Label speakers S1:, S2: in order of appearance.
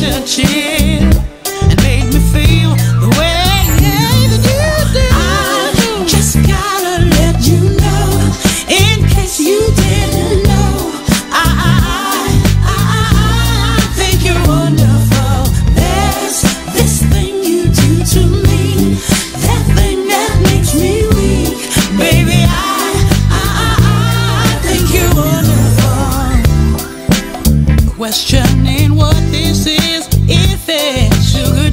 S1: touching and made me feel the way that you do. I just gotta let you know, in case you didn't know, I think you're wonderful. There's this thing you do to me, that thing that makes me weak, baby. I think you're wonderful. Questioning what this is, if it's sugar